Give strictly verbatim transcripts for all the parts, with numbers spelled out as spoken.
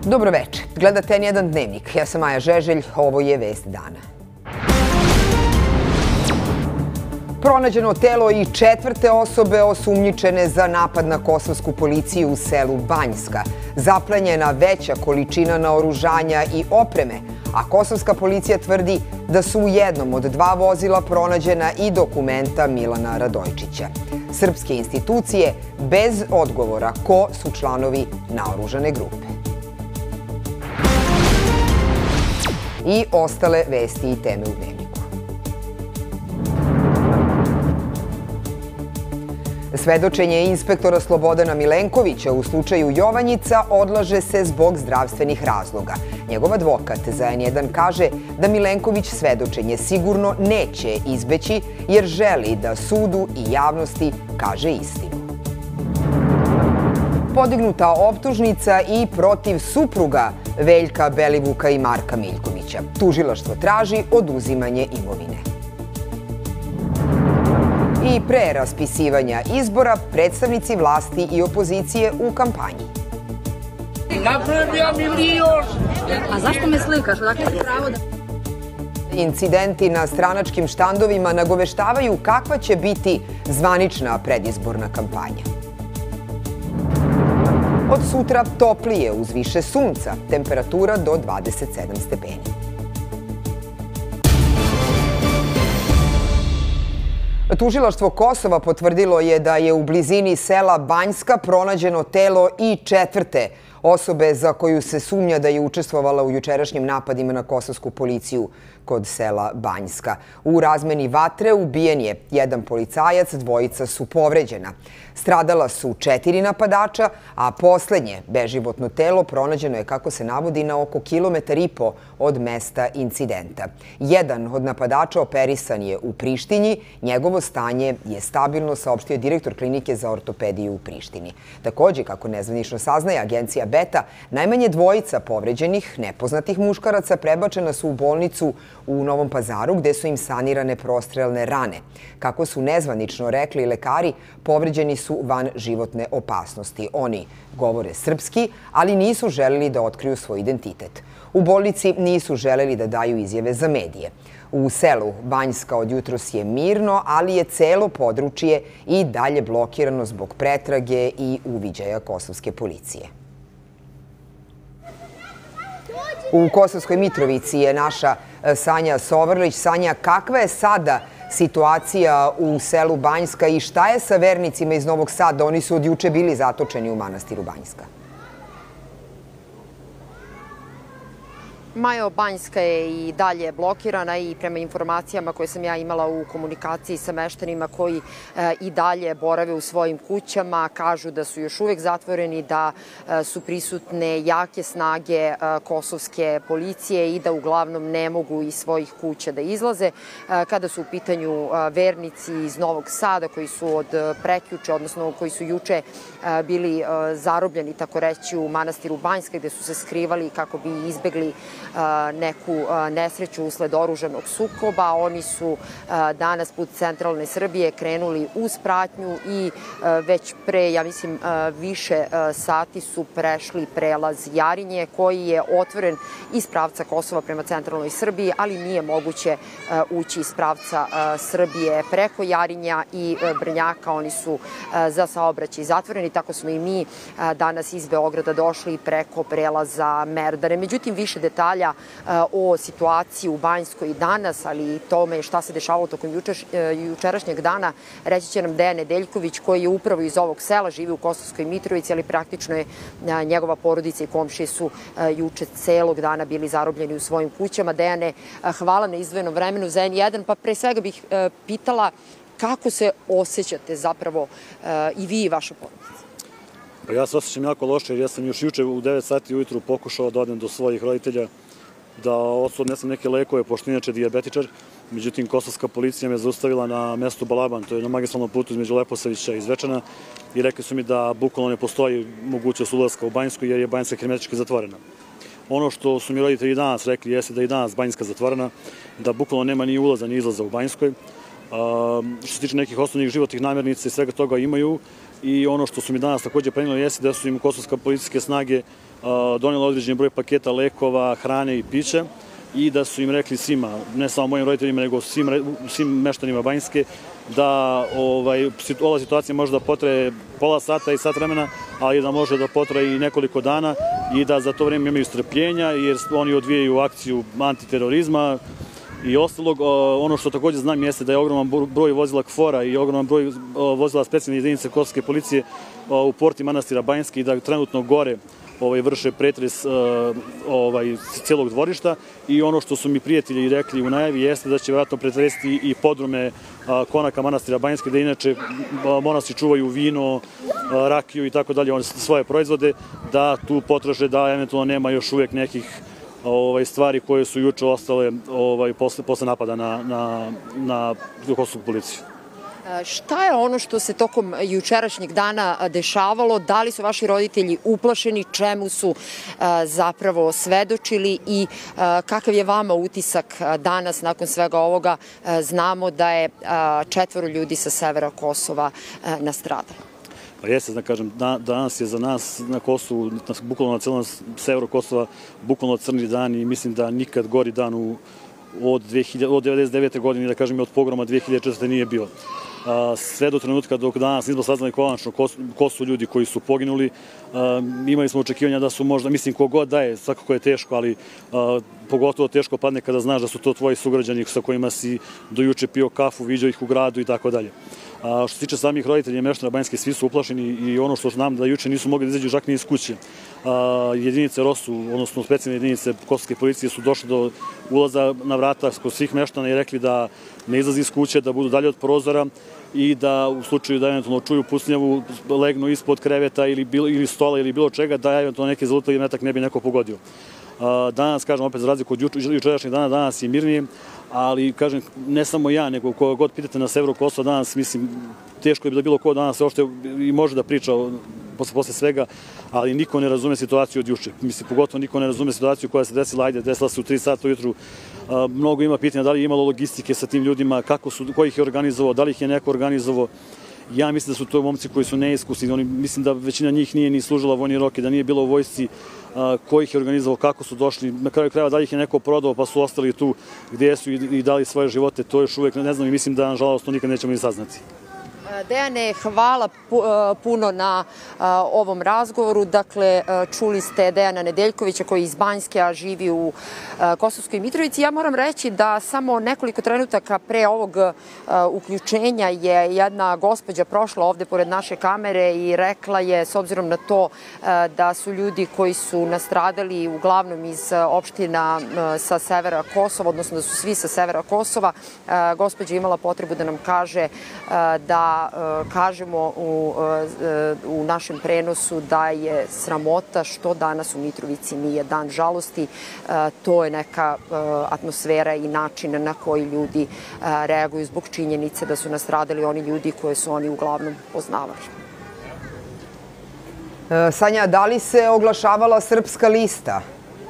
Dobroveče. Gledate en jedan dnevnik. Ja sam Maja Žeželj. Ovo je Vest dana. Pronađeno telo i četvrte osobe osumnjičene za napad na kosovsku policiju u selu Banjska. Zaplenjena veća količina naoružanja i opreme, a kosovska policija tvrdi da su u jednom od dva vozila pronađena i dokumenta Milana Radojčića. Srpske institucije bez odgovora ko su članovi naoružane grupe. I ostale vesti i teme u dnevniku. Svedočenje inspektora Slobodana Milenkovića u slučaju Jovanjica odlaže se zbog zdravstvenih razloga. Njegov advokat za en jedan kaže da Milenković svedočenje sigurno neće izbeći jer želi da sudu i javnosti kaže istinu. Podignuta optužnica i protiv supruga Veljka Belivuka i Marka Miljkovića. Tužilaštvo traži oduzimanje imovine. I pre raspisivanja izbora predstavnici vlasti i opozicije u kampanji. Napravio milion! A zašto me slikaš? Dakle, pravo da... Incidenti na stranačkim štandovima nagoveštavaju kakva će biti zvanična predizborna kampanja. Od sutra toplije uz više sunca, temperatura do dvadeset sedam stepeni. Tužilaštvo Kosova potvrdilo je da je u blizini sela Banjska pronađeno telo i četvrte osobe za koju se sumnja da je učestvovala u jučerašnjim napadima na kosovsku policiju kod sela Banjska. U razmeni vatre ubijen je jedan policajac, dvojica su povređena. Stradala su četiri napadača, a poslednje beživotno telo pronađeno je, kako se navodi, na oko kilometar i po od mesta incidenta. Jedan od napadača operisan je u Prištini. Njegovo stanje je stabilno, saopštio direktor klinike za ortopediju u Prištini. Takođe, kako nezvanično saznaje agencija Beta, najmanje dvojica povređenih nepoznatih muškaraca prebačena su u bolnicu u Novom Pazaru, gde su im sanirane prostrelne rane. Kako su nezvanično rekli lekari, povređeni su van životne opasnosti. Oni govore srpski, ali nisu želeli da otkriju svoj identitet. U bolnici nisu želeli da daju izjave za medije. U selu Banjska od jutros je mirno, ali je celo područje i dalje blokirano zbog pretrage i uviđaja kosovske policije. U Kosovskoj Mitrovici je naša Sanja Sovrlić. Sanja, kakva je sada situacija u selu Banjska i šta je sa vernicima iz Novog Sada? Oni su od juče bili zatočeni u manastiru Banjska. Majo, Banjska je i dalje blokirana i prema informacijama koje sam ja imala u komunikaciji sa meštanima koji i dalje borave u svojim kućama, kažu da su još uvek zatvoreni, da su prisutne jake snage kosovske policije i da uglavnom ne mogu iz svojih kuća da izlaze. Kada su u pitanju vernici iz Novog Sada koji su od prekjuče, odnosno koji su juče bili zarobljeni, tako reći, u manastiru Banjska, gde su se skrivali kako bi izbegli neku nesreću usled oružanog sukoba. Oni su danas put centralne Srbije krenuli uz pratnju i već pre, ja mislim, više sati su prešli prelaz Jarinje koji je otvoren iz pravca Kosova prema centralnoj Srbiji, ali nije moguće ući iz pravca Srbije preko Jarinja i Brnjaka. Oni su za saobraćaj zatvoreni. Tako smo i mi danas iz Beograda došli preko prelaza Merdare. Međutim, više detalja o situaciji u Banjskoj danas, ali i tome šta se dešavalo tokom jučerašnjeg dana, reći će nam Dejan Nedeljković, koji je upravo iz ovog sela, živi u Kosovskoj Mitrovici, ali praktično je njegova porodica i komšije su juče celog dana bili zarobljeni u svojim kućama. Dejane, hvala na izdvojenom vremenu za en jedan, pa pre svega bih pitala kako se osjećate zapravo i vi i vaša porodica? Ja se osjećam jako loše jer ja sam još juče u devet sati ujutru pokušao da odem do svojih roditelja da odnesem neke lekove, pošto inače dijabetičar. Međutim, kosovska policija me zaustavila na mestu Balaban, to je na magistralnom putu između Leposavića i Zvečana, i rekli su mi da bukvalno ne postoji mogućnost ulaska u Banjsku jer je Banjska hermetički zatvorena. Ono što su mi roditelji danas rekli jeste da je danas Banjska zatvorena, da bukvalno nema ni ulaza ni izlaza u Banjskoj. Što se tiče nekih osnovnih životnih namirnica i svega toga imaju, i ono što su mi danas takođe prenijeli jeste da su im kosovska policijske snage donijela određeni broj paketa lekova, hrane i pića i da su im rekli svima, ne samo mojim roditeljima, nego svim, svim meštanima Banjske, da ovaj, ova situacija može da potraje pola sata i sat vremena, ali da može da potraje i nekoliko dana i da za to vreme imaju strpljenja, jer oni odvijaju akciju antiterorizma i ostalog. Ono što takođe znam jeste da je ogroman broj vozila KFOR-a i ogroman broj vozila specijalne jedinice kosovske policije u porti manastira Banjske i da trenutno gore ovaj, vrše pretres ovaj, celog dvorišta i ono što su mi prijatelji rekli u najavi jeste da će vjerojatno pretresiti i podrume konaka manastira Banjske, da inače monasi čuvaju vino, rakiju i tako dalje, svoje proizvode, da tu potraže da eventualno nema još uvijek nekih ovaj, stvari koje su juče ostale ovaj, posle, posle napada na, na, na kosovsku policiju. Šta je ono što se tokom jučerašnjeg dana dešavalo? Da li su vaši roditelji uplašeni? Čemu su zapravo svedočili i kakav je vama utisak danas nakon svega ovoga? Znamo da je četvoro ljudi sa severa Kosova nastradalo. Pa jeste, da kažem, danas je za nas na Kosovu, bukvalno na celom severu Kosova, bukvalno crni dan i mislim da nikad gori dan u, od, od devedeset devete godine, da kažem, i od pogroma dve hiljade četvrte nije bio. Sve do trenutka dok danas nismo saznali konačno ko su ljudi koji su poginuli. Imali smo očekivanja da su možda, mislim, kogod da je, svakako je teško, ali pogotovo teško padne kada znaš da su to tvoji sugrađani sa kojima si do juče pio kafu, viđao ih u gradu i tako dalje. Što se tiče samih roditelja i meštana Banjske, svi su uplašeni i ono što znam da juče nisu mogli da izađu čak ni iz kuće. Jedinice ROSU, odnosno specijalne jedinice kosovske policije su došle do ulaza na vrata kod svih meštana i rekli da ne izlazi iz kuće, da budu dalje od prozora i da u slučaju da eventualno čuju pucnjavu legnu ispod kreveta ili, ili stola ili bilo čega, da eventualno neki zalutali metak ne bi neko pogodio. Danas, kažem, opet za razliku od jučerašnjeg dana, danas je mirnije, ali, kažem, ne samo ja, nego koga god pitate na severu Kosova danas, mislim, teško je da bilo ko danas uopšte i može da priča posle, posle svega, ali niko ne razume situaciju od juče. Mislim, pogotovo niko ne razume situaciju koja se desila, ajde, desila se u tri sata ujutru. Mnogo ima pitanja da li je imalo logistike sa tim ljudima, kako su, ko ih je organizovao, da li ih je neko organizovao. Ja mislim da su to momci koji su neiskusni, oni, mislim da većina njih nije ni služila vojni rok i da nije bilo u vojsci, ko ih je organizovao, kako su došli, na kraju krajeva da li ih je neko prodao pa su ostali tu gdje su i, i dali svoje živote, to još uvijek ne znam i mislim da nažalost to nikad nećemo ni saznati. Dejane, hvala puno na ovom razgovoru. Dakle, čuli ste Dejana Nedeljkovića koji je iz Banjske, a živi u Kosovskoj Mitrovici. Ja moram reći da samo nekoliko trenutaka pre ovog uključenja je jedna gospođa prošla ovde pored naše kamere i rekla je, s obzirom na to da su ljudi koji su nastradali uglavnom iz opština sa severa Kosova, odnosno da su svi sa severa Kosova, gospođa imala potrebu da nam kaže da kažemo u, u našem prenosu da je sramota što danas u Mitrovici nije dan žalosti. To je neka atmosfera i način na koji ljudi reaguju zbog činjenice da su nastradali oni ljudi koje su oni uglavnom poznavali. Sanja, da li se oglašavala Srpska lista?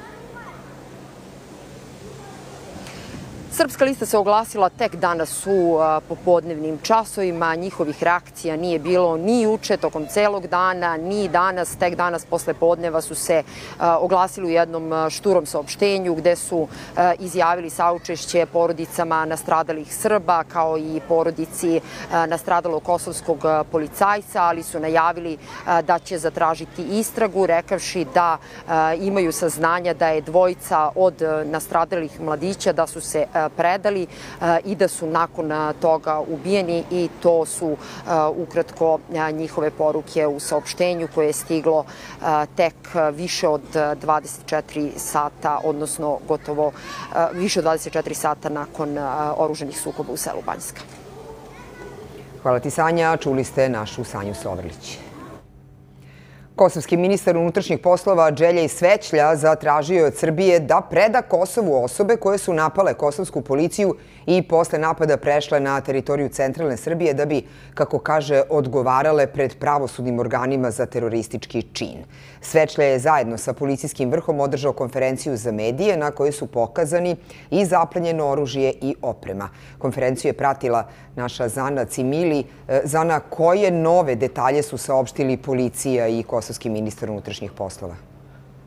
Srpska lista se oglasila tek danas u popodnevnim časovima. Njihovih reakcija nije bilo ni juče tokom celog dana, ni danas. Tek danas posle podneva su se oglasili u jednom šturom saopštenju gde su izjavili saučešće porodicama nastradalih Srba kao i porodici nastradalog kosovskog policajca, ali su najavili da će zatražiti istragu, rekavši da imaju saznanja da je dvojica od nastradalih mladića da su se predali i da su nakon toga ubijeni i to su ukratko njihove poruke u saopštenju koje je stiglo tek više od dvadeset četiri sata, odnosno gotovo više od dvadeset četiri sata nakon oružanih sukoba u selu Banjska. Hvala ti, Sanja. Čuli ste našu Sanju Sovrlić. Kosovski ministar unutrašnjih poslova Dželjej Svećlja zatražio je od Srbije da preda Kosovu osobe koje su napale kosovsku policiju i posle napada prešle na teritoriju centralne Srbije da bi, kako kaže, odgovarale pred pravosudnim organima za teroristički čin. Svećlja je zajedno sa policijskim vrhom održao konferenciju za medije na kojoj su pokazani i zaplenjeno oružje i oprema. Konferenciju je pratila naša Zana Cimili. Zana, koje nove detalje su saopštili policija i kosovski ministar unutrašnjih poslova?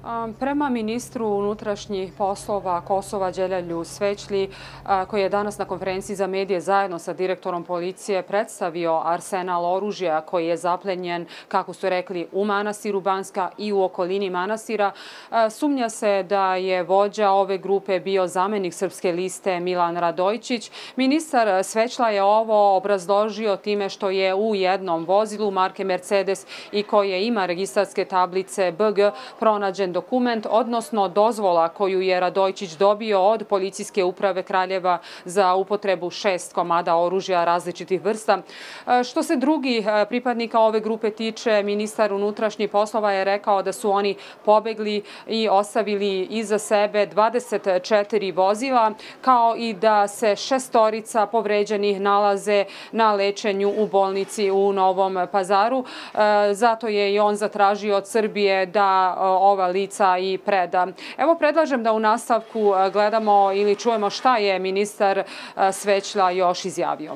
Prema ministru unutrašnjih poslova Kosova Đeljalju Svećlji, koji je danas na konferenciji za medije zajedno sa direktorom policije predstavio arsenal oružja koji je zaplenjen, kako su rekli, u manastiru Banjska i u okolini manastira, sumnja se da je vođa ove grupe bio zamenik Srpske liste Milan Radojičić. Ministar Svećla je ovo obrazložio time što je u jednom vozilu marke Mercedes i koje ima registarske tablice B G pronađen dokument, odnosno dozvola koju je Radojičić dobio od policijske uprave Kraljeva za upotrebu šest komada oružja različitih vrsta. Što se drugih pripadnika ove grupe tiče, ministar unutrašnjih poslova je rekao da su oni pobegli i ostavili iza sebe dvadeset četiri vozila, kao i da se šestorica povređenih nalaze na lečenju u bolnici u Novom Pazaru. Zato je i on zatražio od Srbije da ova lica i preda. Evo, predlažem da u nastavku gledamo ili čujemo šta je ministar Svećla još izjavio.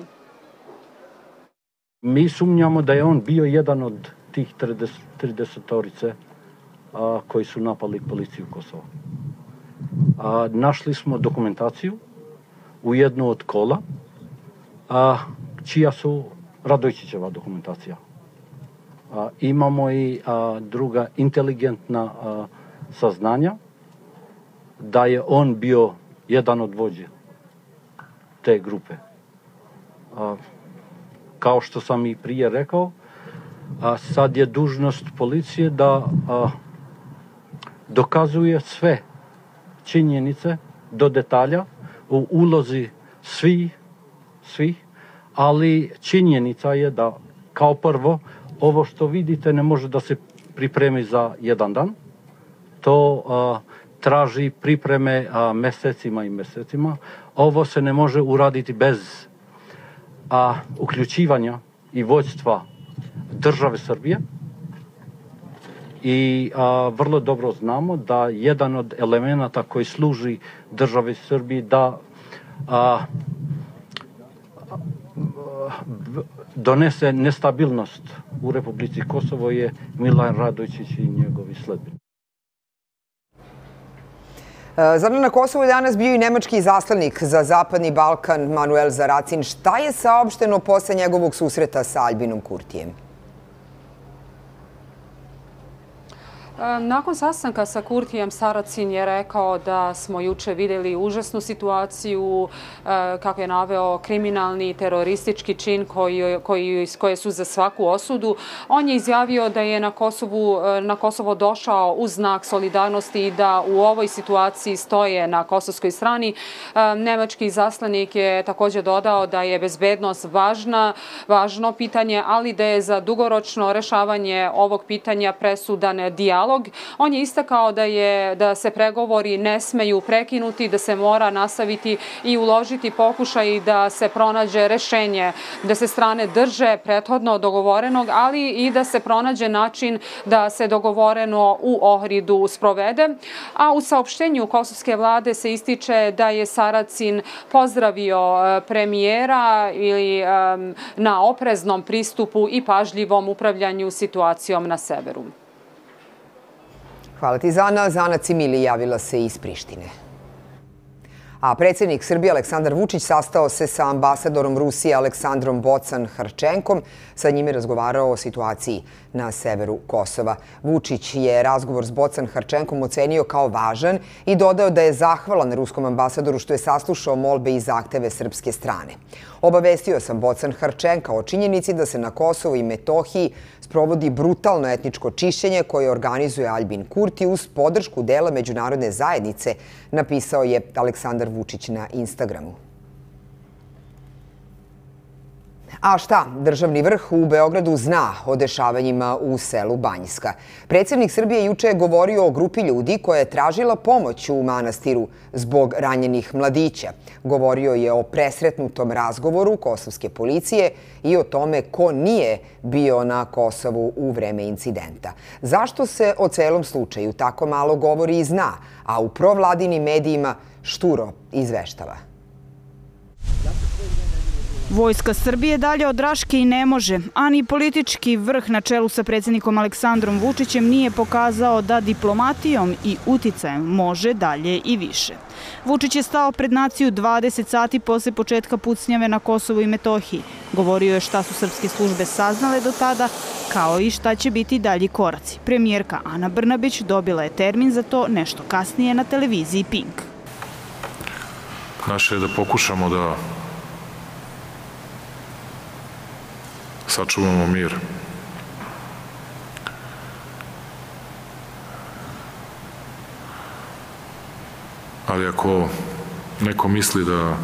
Mi sumnjamo da je on bio jedan od tih tridesetorice koji su napali policiju Kosova. Našli smo dokumentaciju u jednu od kola, čija su Radojičićeva dokumentacija. Imamo i druga inteligentna saznanja da je on bio jedan od vođe te grupe. Kao što sam i prije rekao, sad je dužnost policije da dokazuje sve činjenice do detalja u ulozi svih, svih, ali činjenica je da kao prvo ovo što vidite ne može da se pripremi za jedan dan. To a, traži pripreme a, mesecima i mesecima. Ovo se ne može uraditi bez a, uključivanja i vođstva države Srbije. I a, vrlo dobro znamo da jedan od elemenata koji služi državi Srbiji da a, donese nestabilnost u Republici Kosovo je Milan Radojičić i njegovi sledbenici. Zar na Kosovu je danas bio i nemački izaslanik za Zapadni Balkan Manuel Saracin. Šta je saopšteno posle njegovog susreta sa Aljbinom Kurtijem? Nakon sastanka sa Kurtijem, Saracin je rekao da smo juče vidjeli užasnu situaciju, kako je naveo kriminalni teroristički čin koji, koji, koje su za svaku osudu. On je izjavio da je na, Kosovu, na Kosovo došao u znak solidarnosti i da u ovoj situaciji stoje na kosovskoj strani. Nemački izaslanik je također dodao da je bezbednost važna, važno pitanje, ali da je za dugoročno rešavanje ovog pitanja presudan dijalog. On je istakao da, je, da se pregovori ne smeju prekinuti, da se mora nastaviti i uložiti pokušaj da se pronađe rešenje, da se strane drže prethodno dogovorenog, ali i da se pronađe način da se dogovoreno u Ohridu sprovede. A u saopštenju kosovske vlade se ističe da je Saracin pozdravio premijera ili um, na opreznom pristupu i pažljivom upravljanju situacijom na severu. Hvala ti, Zana. Zana Cimili javila se iz Prištine. A predsjednik Srbije Aleksandar Vučić sastao se sa ambasadorom Rusije Aleksandrom Bocan-Harčenkom. Sa njime razgovarao o situaciji na severu Kosova. Vučić je razgovor s Bocan-Harčenkom ocenio kao važan i dodao da je zahvalan ruskom ambasadoru što je saslušao molbe i zahteve srpske strane. Obavestio sam Bocan-Harčenka o činjenici da se na Kosovu i Metohiji sprovodi brutalno etničko čišćenje koje organizuje Aljbin Kurti uz podršku dela međunarodne zajednice, napisao je Aleksandar Vučić na Instagramu. A šta? Državni vrh u Beogradu zna o dešavanjima u selu Banjska. Predsjednik Srbije juče je govorio o grupi ljudi koja je tražila pomoć u manastiru zbog ranjenih mladića. Govorio je o presretnutom razgovoru kosovske policije i o tome ko nije bio na Kosovu u vreme incidenta. Zašto se o celom slučaju tako malo govori i zna, a u provladinim medijima šturo izveštava? Vojska Srbije dalje od Raške i ne može, a ni politički vrh na čelu sa predsjednikom Aleksandrom Vučićem nije pokazao da diplomatijom i uticajem može dalje i više. Vučić je stao pred naciju dvadeset sati posle početka pucnjave na Kosovu i Metohiji. Govorio je šta su srpske službe saznale do tada, kao i šta će biti dalji koraci. Premijerka Ana Brnabić dobila je termin za to nešto kasnije na televiziji Pink. Naše je da pokušamo da sačuvamo mir. Ali ako neko misli da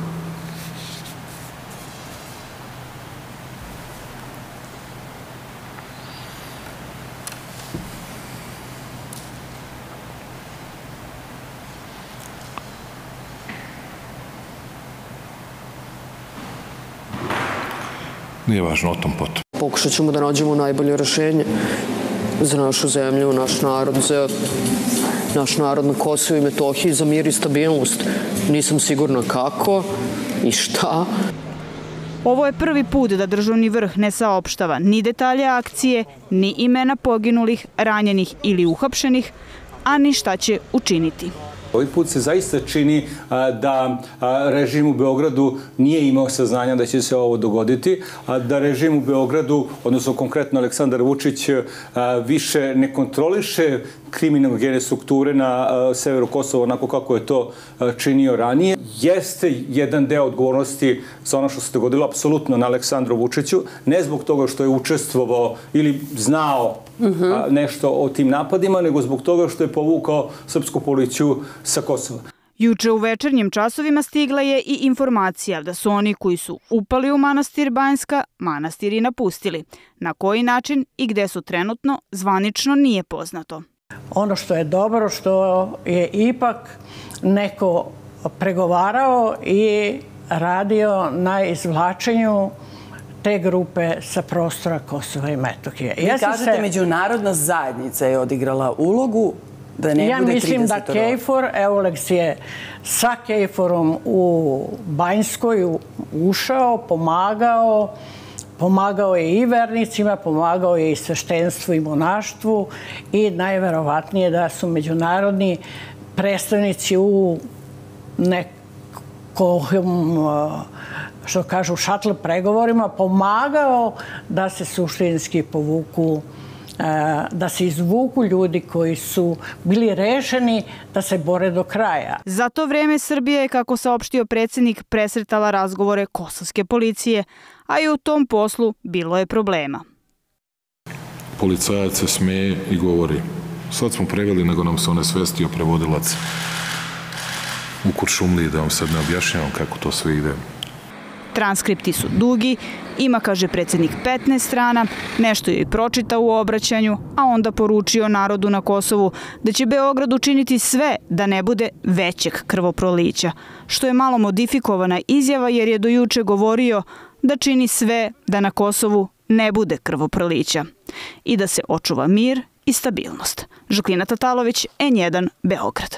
nije važno o tom potom. Pokušat ćemo da nađemo najbolje rešenje za našu zemlju, naš narod, za naš narod na Kosovu i Metohiji, za mir i stabilnost. Nisam sigurna kako i šta. Ovo je prvi put da državni vrh ne saopštava ni detalje akcije, ni imena poginulih, ranjenih ili uhapšenih, a ni šta će učiniti. Ovaj put se zaista čini da režim u Beogradu nije imao saznanja da će se ovo dogoditi, a da režim u Beogradu, odnosno konkretno Aleksandar Vučić, više ne kontroliše kriminogene strukture na severu Kosova onako kako je to činio ranije. Jeste jedan deo odgovornosti za ono što se dogodilo apsolutno na Aleksandru Vučiću, ne zbog toga što je učestvovao ili znao nešto o tim napadima, nego zbog toga što je povukao srpsku policiju sa Kosova. Juče u večernjim časovima stigla je i informacija da su oni koji su upali u manastir Banjska, manastir i napustili. Na koji način i gde su trenutno, zvanično nije poznato. Ono što je dobro, što je ipak neko pregovarao i radio na izvlačenju te grupe sa prostora Kosova i Metohije. Vi kažete, međunarodna zajednica je odigrala ulogu da ne bude trideset. Ja mislim da KFOR, Euleks je sa KFOR-om u Banjskoj ušao, pomagao, pomagao je i vernicima, pomagao je i sveštenstvu i monaštvu i najverovatnije da su međunarodni predstavnici u nekom, što kažu, šatl pregovorima pomagao da se suštinski povuku, da se izvuku ljudi koji su bili rešeni da se bore do kraja. Za to vreme Srbija je, kako saopštio predsjednik, presretala razgovore kosovske policije, a i u tom poslu bilo je problema. Policajac se smeje i govori. Sad smo preveli, nego nam se onesvestio prevodilac u Kuršumliji, da vam sad ne objašnjavam kako to sve ide. Transkripti su dugi, ima, kaže predsjednik, petnaest strana, nešto je i pročitao u obraćanju, a onda poručio narodu na Kosovu da će Beograd učiniti sve da ne bude većeg krvoprolića, što je malo modifikovana izjava jer je do juče govorio da čini sve da na Kosovu ne bude krvoprolića i da se očuva mir i stabilnost. Žaklina Tatalović, N jedan, Beograd.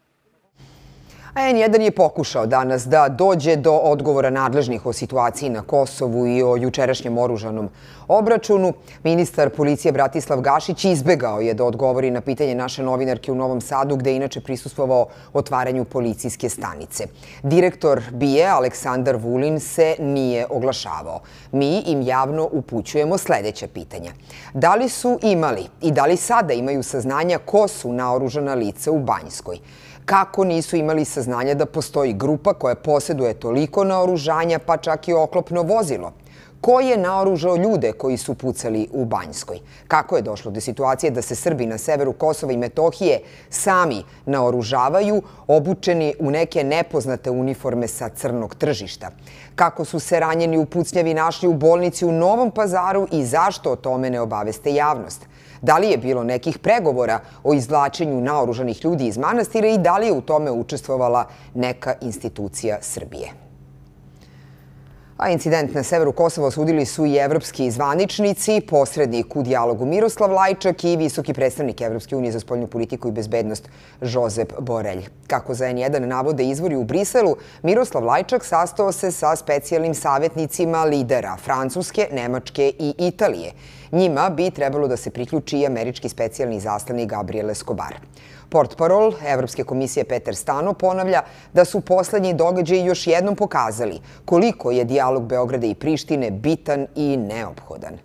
A N jedan je pokušao danas da dođe do odgovora nadležnih o situaciji na Kosovu i o jučerašnjem oružanom obračunu. Ministar policije Bratislav Gašić izbegao je da odgovori na pitanje naše novinarke u Novom Sadu, gde je inače prisustvovao otvaranju policijske stanice. Direktor B I E Aleksandar Vulin se nije oglašavao. Mi im javno upućujemo sljedeća pitanja. Da li su imali i da li sada imaju saznanja ko su naoružana lica u Banjskoj? Kako nisu imali saznanja da postoji grupa koja posjeduje toliko naoružanja, pa čak i oklopno vozilo? Ko je naoružao ljude koji su pucali u Banjskoj? Kako je došlo do situacije da se Srbi na severu Kosova i Metohije sami naoružavaju, obučeni u neke nepoznate uniforme sa crnog tržišta? Kako su se ranjeni u pucnjavi našli u bolnici u Novom Pazaru i zašto o tome ne obaveste javnost? Da li je bilo nekih pregovora o izvlačenju naoružanih ljudi iz manastira i da li je u tome učestvovala neka institucija Srbije? A incident na severu Kosova osudili su i evropski zvaničnici, posrednik u dijalogu Miroslav Lajčak i visoki predstavnik Evropske unije za spoljnu politiku i bezbednost Žozep Borelj. Kako za en jedan navode izvori u Briselu, Miroslav Lajčak sastao se sa specijalnim savjetnicima lidera Francuske, Nemačke i Italije. Njima bi trebalo da se priključi i američki specijalni izaslanik Gabriel Escobar. Portparol Evropske komisije Peter Stano ponavlja da su poslednji događaji još jednom pokazali koliko je dijalog Beograda i Prištine bitan i neophodan.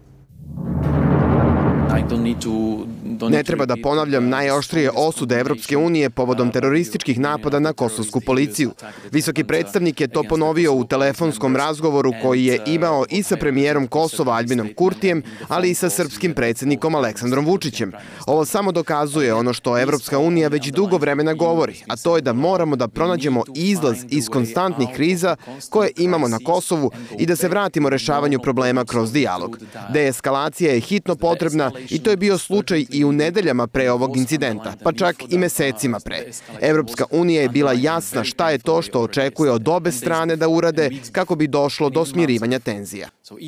Ne treba da ponavljam najoštrije osude Evropske unije povodom terorističkih napada na kosovsku policiju. Visoki predstavnik je to ponovio u telefonskom razgovoru koji je imao i sa premijerom Kosova Aljbinom Kurtijem, ali i sa srpskim predsjednikom Aleksandrom Vučićem. Ovo samo dokazuje ono što Evropska unija već dugo vremena govori, a to je da moramo da pronađemo izlaz iz konstantnih kriza koje imamo na Kosovu i da se vratimo rešavanju problema kroz dijalog. Deeskalacija je hitno potrebna i to je bio slučaj i u nedeljama pre ovog incidenta, pa čak i mesecima pre. Evropska unija je bila jasna šta je to što očekuje od obe strane da urade kako bi došlo do smirivanja tenzija.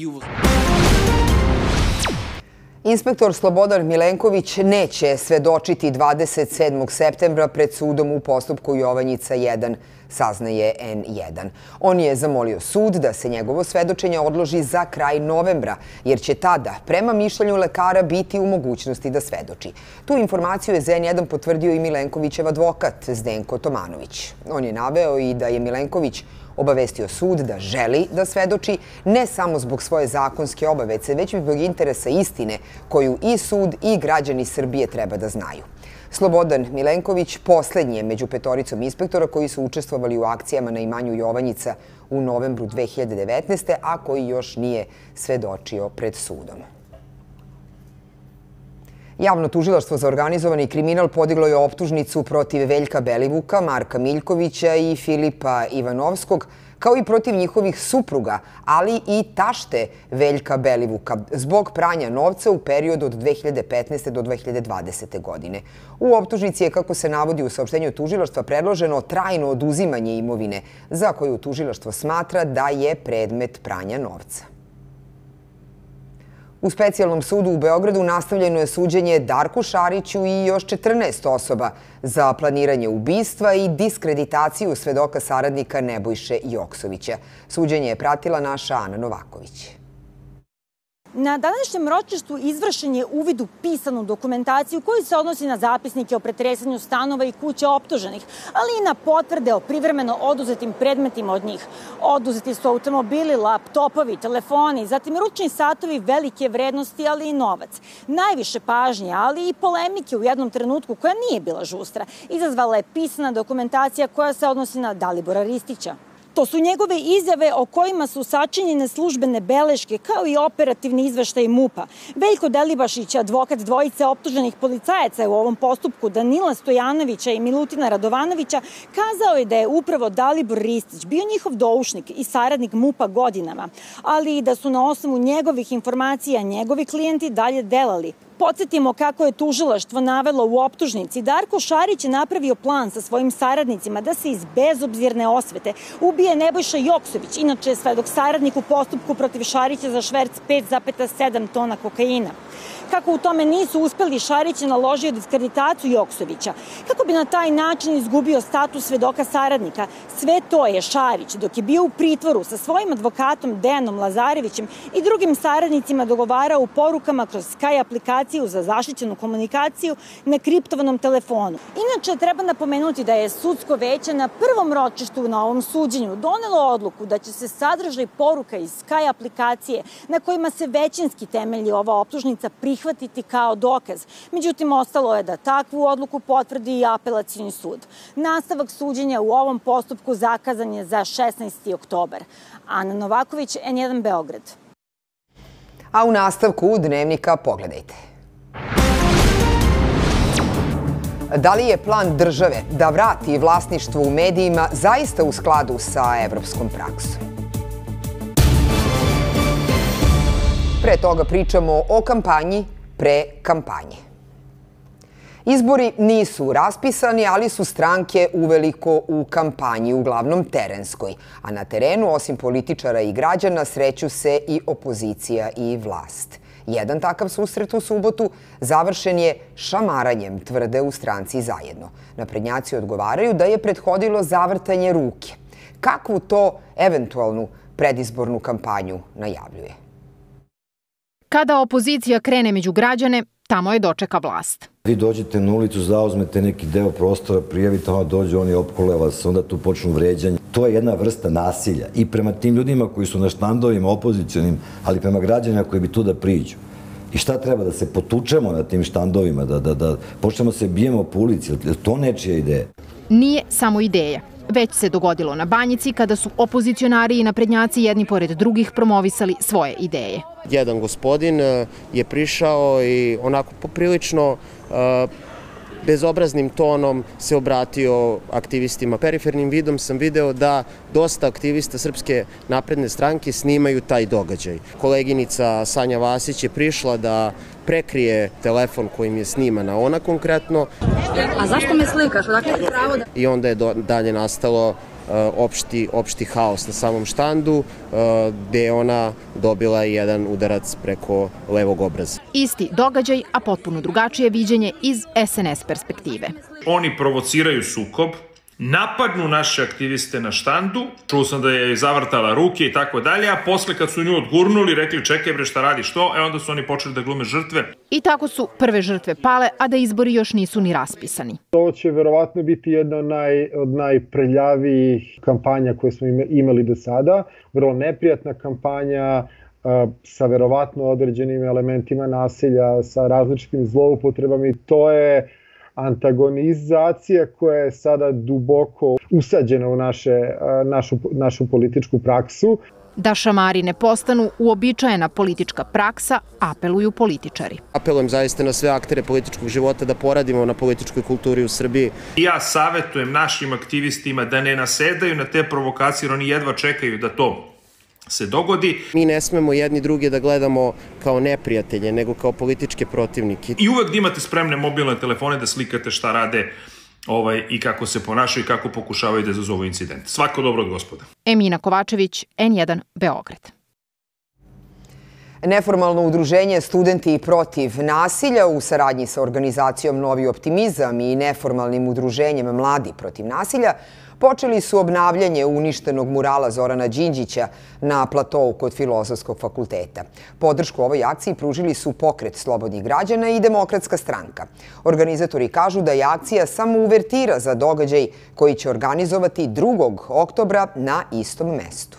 Inspektor Slobodan Milenković neće svedočiti dvadeset sedmog septembra pred sudom u postupku Jovanjica jedan, saznaje en jedan. On je zamolio sud da se njegovo svedočenje odloži za kraj novembra, jer će tada, prema mišljenju lekara, biti u mogućnosti da svedoči. Tu informaciju je za en jedan potvrdio i Milenkovićev advokat Zdenko Tomanović. On je naveo i da je Milenković obavestio sud da želi da svedoči ne samo zbog svoje zakonske obaveze, već i zbog interesa istine koju i sud i građani Srbije treba da znaju. Slobodan Milenković poslednji je među petoricom inspektora koji su učestvovali u akcijama na imanju Jovanjica u novembru dve hiljade devetnaeste. a koji još nije svedočio pred sudom. Javno tužilaštvo za organizovani kriminal podiglo je optužnicu protiv Veljka Belivuka, Marka Miljkovića i Filipa Ivanovskog, kao i protiv njihovih supruga, ali i tašte Veljka Belivuka, zbog pranja novca u periodu od dve hiljade petnaeste. do dve hiljade dvadesete. godine. U optužnici je, kako se navodi u saopštenju tužilaštva, predloženo trajno oduzimanje imovine, za koju tužilaštvo smatra da je predmet pranja novca. U specijalnom sudu u Beogradu nastavljeno je suđenje Darku Šariću i još četrnaest osoba za planiranje ubistva i diskreditaciju svedoka saradnika Nebojše Joksovića. Suđenje je pratila naša Ana Novaković. Na današnjem ročištu izvršen je uvid u pisanu dokumentaciju koji se odnosi na zapisnike o pretresanju stanova i kuće optuženih, ali i na potvrde o privremeno oduzetim predmetima od njih. Oduzeti su automobili, laptopovi, telefoni, zatim ručni satovi velike vrednosti, ali i novac. Najviše pažnje, ali i polemike u jednom trenutku koja nije bila žustra, izazvala je pisana dokumentacija koja se odnosi na Dalibora Ristića. To su njegove izjave o kojima su sačinjene službene beleške, kao i operativni izveštaj MUP-a. Veljko Delibašić, advokat dvojice optuženih policajaca u ovom postupku, Danila Stojanovića i Milutina Radovanovića, kazao je da je upravo Dalibor Ristić bio njihov doušnik i saradnik MUP-a godinama, ali i da su na osnovu njegovih informacija njegovi klijenti dalje delali. Podsjetimo kako je tužilaštvo navelo u optužnici. Darko Šarić je napravio plan sa svojim saradnicima da se iz bezobzirne osvete ubije Nebojša Joksović, inače svedok saradnik u postupku protiv Šarića za šverc pet zarez sedam tona kokaina. Kako u tome nisu uspeli, Šarić je naložio diskreditaciju Joksovića, kako bi na taj način izgubio status svedoka saradnika. Sve to je Šarić, dok je bio u pritvoru sa svojim advokatom Dejanom Lazarevićem i drugim saradnicima, dogovarao u porukama kroz Sky aplikaciju za zaštićenu komunikaciju na kriptovanom telefonu. Inače, treba napomenuti da je sudsko veće na prvom ročištu na ovom suđenju donelo odluku da će se sadržaj poruka iz Sky aplikacije na kojima se većinski temelji ova optužnica prihvatiti kao dokaz. Međutim, ostalo je da takvu odluku potvrdi i apelacioni sud. Nastavak suđenja u ovom postupku zakazan je za šesnaesti oktobar. Ana Novaković, en jedan Beograd. A u nastavku Dnevnika pogledajte. Da li je plan države da vrati vlasništvo u medijima zaista u skladu sa evropskom praksom? Pre toga pričamo o kampanji pre kampanje. Izbori nisu raspisani, ali su stranke uveliko u kampanji, uglavnom terenskoj. A na terenu, osim političara i građana, sreću se i opozicija i vlast. Jedan takav susret u subotu završen je šamaranjem, tvrde u stranci Zajedno. Naprednjaci odgovaraju da je prethodilo zavrtanje ruke. Kakvu to eventualnu predizbornu kampanju najavljuje? Kada opozicija krene među građane, tamo je dočeka vlast. Vi dođete na ulicu, zauzmete neki deo prostora, prijavite, onda dođu, oni opkole vas, onda tu počnu vređanje. To je jedna vrsta nasilja i prema tim ljudima koji su na štandovima opozicionim, ali prema građanima koji bi tu da priđu. I šta treba, da se potučemo na tim štandovima, da, da, da počnemo se bijemo po ulici, je to nečija ideja? Nije samo ideja. Već se dogodilo na Banjici kada su opozicionari i naprednjaci jedni pored drugih promovisali svoje ideje. Jedan gospodin je prišao i onako poprilično bezobraznim tonom se obratio aktivistima. Perifernim vidom sam video da dosta aktivista Srpske napredne stranke snimaju taj događaj. Koleginica Sanja Vasić je prišla da prekrije telefon kojim je snimana ona konkretno. A zašto me slikaš? Odakle ti pravo da... I onda je dalje nastalo opšti, opšti haos na samom štandu, gde je ona dobila jedan udarac preko levog obraza. Isti događaj, a potpuno drugačije viđenje iz es en es perspektive. Oni provociraju sukob, napadnu naše aktiviste na štandu, čuo sam da je zavrtala ruke i tako dalje, a posle kad su nju odgurnuli, rekli čekaj bre šta radiš to, e onda su oni počeli da glume žrtve. I tako su prve žrtve pale, a da izbori još nisu ni raspisani. Ovo će verovatno biti jedna od najpreljavijih kampanja koje smo imali do sada. Vrlo neprijatna kampanja sa verovatno određenim elementima nasilja, sa različitim zloupotrebama i to je antagonizacija koja je sada duboko usađena u naše, našu, našu političku praksu. Da šamari ne postanu uobičajena politička praksa, apeluju političari. Apelujem zaista na sve aktere političkog života da poradimo na političkoj kulturi u Srbiji. Ja savjetujem našim aktivistima da ne nasedaju na te provokacije, jer oni jedva čekaju da to se dogodi. Mi ne smemo jedni druge da gledamo kao neprijatelje, nego kao političke protivnike. I uvek da imate spremne mobilne telefone da slikate šta rade ovaj, i kako se ponašaju i kako pokušavaju da izazovu incident. Svako dobro od gospoda. Emina Kovačević, en jedan, Beograd. Neformalno udruženje Studenti protiv nasilja u saradnji sa organizacijom Novi optimizam i neformalnim udruženjem Mladi protiv nasilja počeli su obnavljanje uništenog murala Zorana Đinđića na platou kod Filozofskog fakulteta. Podršku ovoj akciji pružili su Pokret slobodnih građana i Demokratska stranka. Organizatori kažu da je akcija samo uvertira za događaj koji će organizovati drugog oktobra na istom mestu.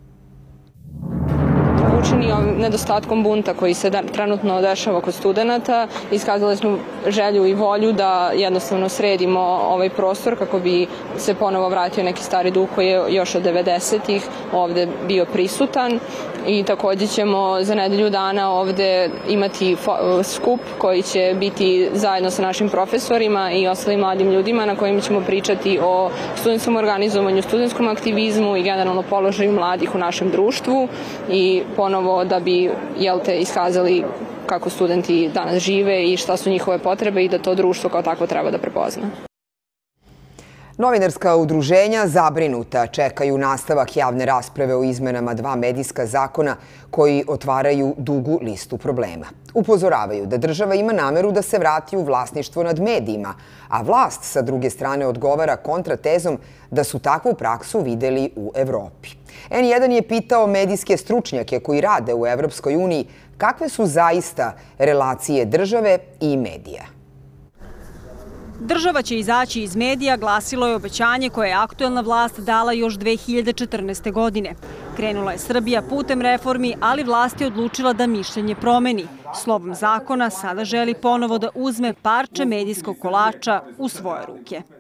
Učini nedostatkom bunta koji se trenutno dešava kod studenta, iskazali smo želju i volju da jednostavno sredimo ovaj prostor kako bi se ponovo vratio neki stari duh koji je još od devedesetih ovde bio prisutan. I također ćemo za nedelju dana ovde imati skup koji će biti zajedno sa našim profesorima i ostalim mladim ljudima na kojim ćemo pričati o studentskom organizovanju, studentskom aktivizmu i generalno položaju mladih u našem društvu i ponovo da bi jel te, iskazali kako studenti danas žive i šta su njihove potrebe i da to društvo kao tako treba da prepozna. Novinarska udruženja zabrinuta čekaju nastavak javne rasprave o izmenama dva medijska zakona koji otvaraju dugu listu problema. Upozoravaju da država ima nameru da se vrati u vlasništvo nad medijima, a vlast sa druge strane odgovara kontratezom da su takvu praksu videli u Evropi. en jedan je pitao medijske stručnjake koji rade u Evropskoj uniji kakve su zaista relacije države i medija. Država će izaći iz medija, glasilo je obećanje koje je aktuelna vlast dala još dve hiljade četrnaeste. godine. Krenula je Srbija putem reformi, ali vlast je odlučila da mišljenje promeni. Slovom zakona sada želi ponovo da uzme parče medijskog kolača u svoje ruke.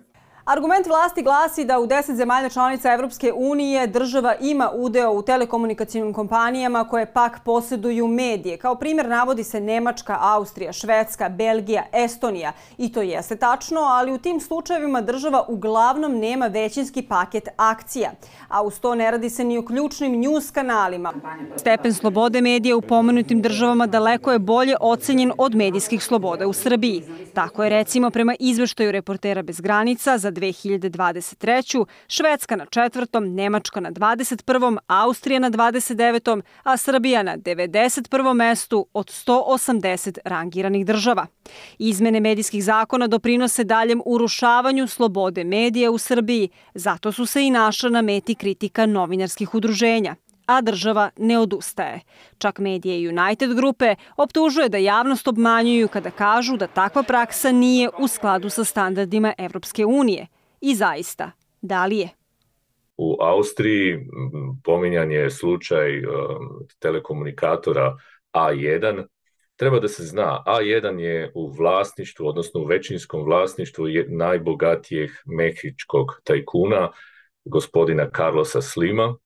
Argument vlasti glasi da u deset zemalja članica Evropske unije država ima udeo u telekomunikacijnim kompanijama koje pak posjeduju medije. Kao primjer navodi se Nemačka, Austrija, Švedska, Belgija, Estonija. I to jeste tačno, ali u tim slučajevima država uglavnom nema većinski paket akcija. A uz to ne radi se ni o ključnim news kanalima. Stepen slobode medija u pomenutim državama daleko je bolje ocenjen od medijskih sloboda u Srbiji. Tako je recimo prema izveštaju Reportera bez granica za dve hiljade dvadeset treću. Švedska na četvrtom, Nemačka na dvadeset prvom, Austrija na dvadeset devetom, a Srbija na devedeset prvom mestu od sto osamdeset rangiranih država. Izmene medijskih zakona doprinose daljem urušavanju slobode medija u Srbiji, zato su se i našla na meti kritika novinarskih udruženja. A država ne odustaje. Čak medije United grupe optužuje da javnost obmanjuju kada kažu da takva praksa nije u skladu sa standardima Evropske unije. I zaista, da li je? U Austriji pominjan je slučaj telekomunikatora A jedan. Treba da se zna, A jedan je u vlasništvu, odnosno u većinskom vlasništvu najbogatijeg mehičkog tajkuna, gospodina Carlosa Slima,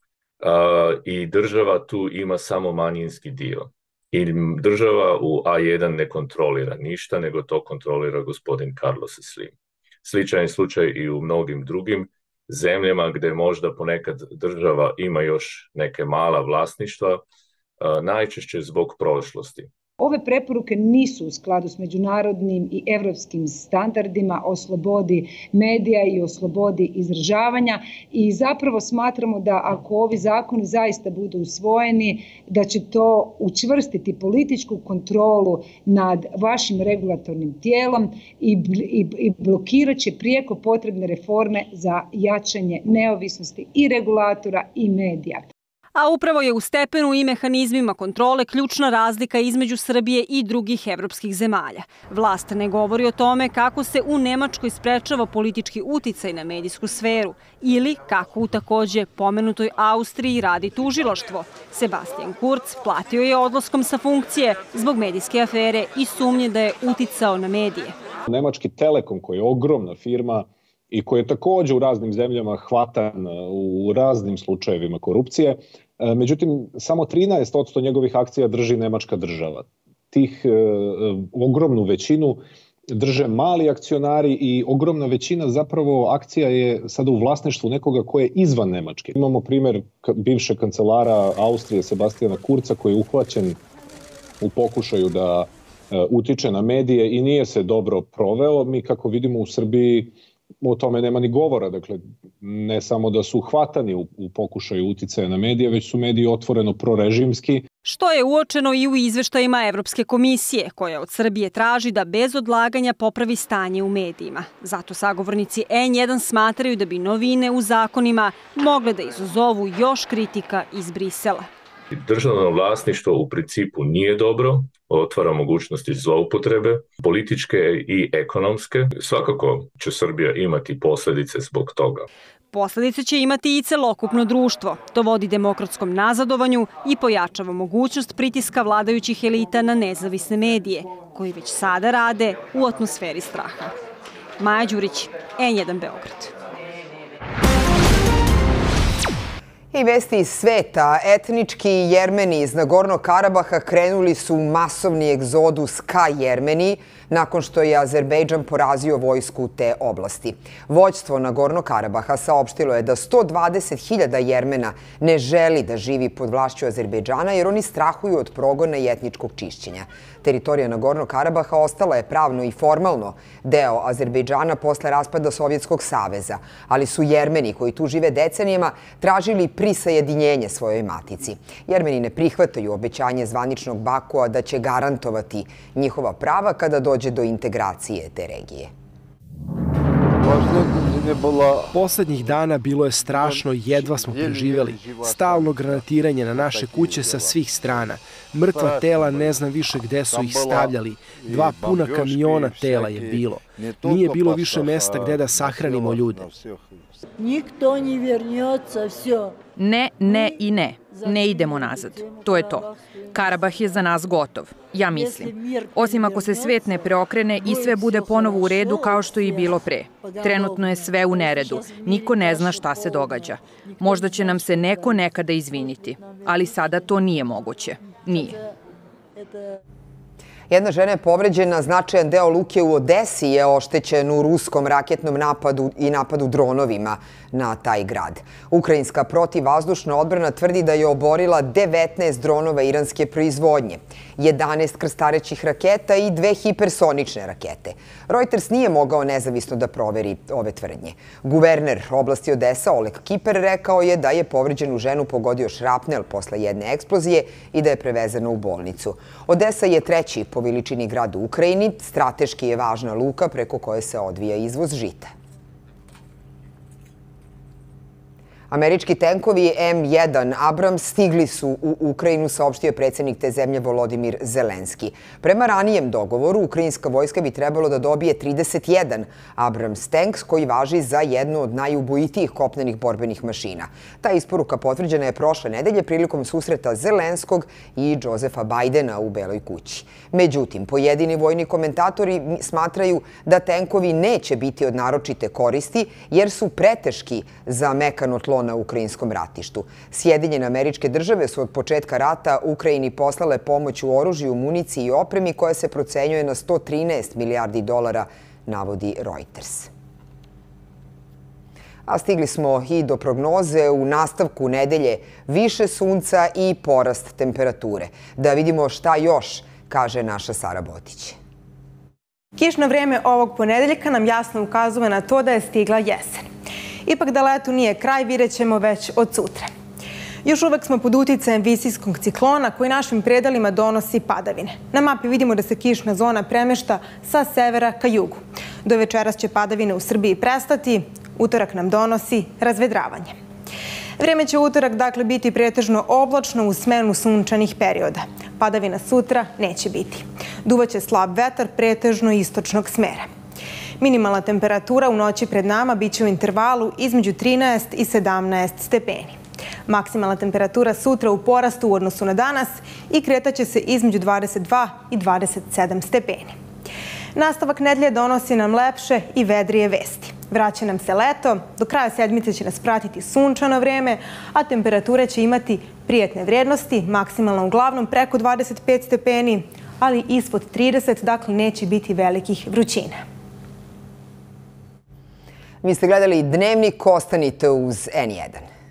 i država tu ima samo manjinski dio. I država u A jedan ne kontrolira ništa, nego to kontrolira gospodin Carlos Slim. Sličan je slučaj i u mnogim drugim zemljama gdje možda ponekad država ima još neke mala vlasništva, najčešće zbog prošlosti. Ove preporuke nisu u skladu s međunarodnim i evropskim standardima o slobodi medija i o slobodi izražavanja i zapravo smatramo da ako ovi zakoni zaista budu usvojeni, da će to učvrstiti političku kontrolu nad vašim regulatornim tijelom i, i, i blokirat će prijeko potrebne reforme za jačanje neovisnosti i regulatora i medija. A upravo je u stepenu i mehanizmima kontrole ključna razlika između Srbije i drugih evropskih zemalja. Vlast ne govori o tome kako se u Nemačkoj sprečava politički uticaj na medijsku sferu ili kako u takođe pomenutoj Austriji radi tužilaštvo. Sebastian Kurz platio je odlaskom sa funkcije zbog medijske afere i sumnje da je uticao na medije. Nemački Telekom, koji je ogromna firma i koji je također u raznim zemljama hvatan u raznim slučajevima korupcije. Međutim, samo trinaest posto njegovih akcija drži nemačka država. Tih e, ogromnu većinu drže mali akcionari i ogromna većina zapravo akcija je sada u vlasništvu nekoga ko je izvan Nemačke. Imamo primjer bivšeg kancelara Austrije Sebastiana Kurza koji je uhvaćen u pokušaju da e, utiče na medije i nije se dobro proveo. Mi kako vidimo u Srbiji o tome nema ni govora, dakle ne samo da su hvatani u, u pokušaju uticaja na medije, već su mediji otvoreno prorežimski. Što je uočeno i u izveštajima Evropske komisije, koja od Srbije traži da bez odlaganja popravi stanje u medijima. Zato sagovornici N jedan smatraju da bi novine u zakonima mogle da izazovu još kritika iz Brisela. Državno vlasništvo u principu nije dobro, otvara mogućnosti zloupotrebe, političke i ekonomske. Svakako će Srbija imati posljedice zbog toga. Posljedice će imati i celokupno društvo. To vodi demokratskom nazadovanju i pojačava mogućnost pritiska vladajućih elita na nezavisne medije, koji već sada rade u atmosferi straha. Maja Đurić, N jedan Beograd. I vesti iz sveta. Etnički Jermeni iz Nagornog Karabaha krenuli su masovni egzodus ka Jermeniji nakon što je Azerbejdžan porazio vojsku te oblasti. Vođstvo Nagornog Karabaha saopštilo je da sto dvadeset hiljada Jermena ne želi da živi pod vlašću Azerbejdžana jer oni strahuju od progona i etničkog čišćenja. Teritorija Nagornog Karabaha ostala je pravno i formalno deo Azerbejdžana posle raspada Sovjetskog saveza, ali su Jermeni koji tu žive decenijama tražili prisajedinjenje svojoj matici. Jermeni ne prihvataju obećanje zvaničnog Bakua da će garantovati njihova prava kada dođe do integracije te regije. Poslednjih dana bilo je strašno, jedva smo preživeli. Stalno granatiranje na naše kuće sa svih strana. Mrtva tela ne znam više gde su ih stavljali. Dva puna kamiona tela je bilo. Nije bilo više mesta gde da sahranimo ljude. Nikto ne vernjaca, sve. Ne, ne i ne. ne idemo nazad. To je to. Karabah je za nas gotov, ja mislim. Osim ako se svet ne preokrene i sve bude ponovo u redu kao što je i bilo pre. Trenutno je sve u neredu. Niko ne zna šta se događa. Možda će nam se neko nekada izviniti, ali sada to nije moguće. Nije. Jedna žena je povređena, značajan deo luke u Odesi je oštećen u ruskom raketnom napadu i napadu dronovima na taj grad. Ukrajinska protivvazdušna odbrana tvrdi da je oborila devetnaest dronova iranske proizvodnje, jedanaest krstarećih raketa i dve hipersonične rakete. Reuters nije mogao nezavisno da proveri ove tvrdnje. Guverner oblasti Odesa, Oleg Kiper, rekao je da je povređenu ženu pogodio šrapnel posle jedne eksplozije i da je prevezena u bolnicu. Odesa je treći po veličini grad u Ukrajini, strateški je važna luka preko koje se odvija izvoz žita. Američki tenkovi M jedan Abrams stigli su u Ukrajinu, saopštio je predsjednik te zemlje Volodimir Zelenski. Prema ranijem dogovoru, ukrajinska vojska bi trebalo da dobije trideset jedan Abrams tanks koji važi za jednu od najubojitijih kopnenih borbenih mašina. Ta isporuka potvrđena je prošle nedelje prilikom susreta Zelenskog i Josefa Bajdena u Beloj kući. Međutim, pojedini vojni komentatori smatraju da tenkovi neće biti od naročite koristi jer su preteški za mekano tlo na ukrajinskom ratištu. Sjedinjene Američke Države su od početka rata Ukrajini poslale pomoć u oružju, municiji i opremi koja se procenjuje na sto trinaest milijardi dolara, navodi Reuters. A stigli smo i do prognoze u nastavku nedelje, više sunca i porast temperature. Da vidimo šta još kaže naša Sara Botić. Kišno vreme ovog ponedeljka nam jasno ukazuje na to da je stigla jesen. Ipak da letu nije kraj, vidjet ćemo već od sutra. Još uvek smo pod uticajem visijskog ciklona koji našim predelima donosi padavine. Na mapi vidimo da se kišna zona premešta sa severa ka jugu. Do večeras će padavine u Srbiji prestati, utorak nam donosi razvedravanje. Vreme će utorak dakle biti pretežno oblačno u smenu sunčanih perioda. Padavina sutra neće biti. Duvaće slab vetar pretežno istočnog smera. Minimalna temperatura u noći pred nama biće u intervalu između trinaest i sedamnaest stepeni. Maksimalna temperatura sutra u porastu u odnosu na danas i kretaće se između dvadeset dva i dvadeset sedam stepeni. Nastavak nedelje donosi nam lepše i vedrije vesti. Vraća nam se leto, do kraja sedmice će nas pratiti sunčano vreme, a temperature će imati prijatne vrednosti, maksimalno uglavnom preko dvadeset pet stepeni, ali ispod trideset, dakle neće biti velikih vrućina. Vi ste gledali Dnevnik, ostanite uz N jedan.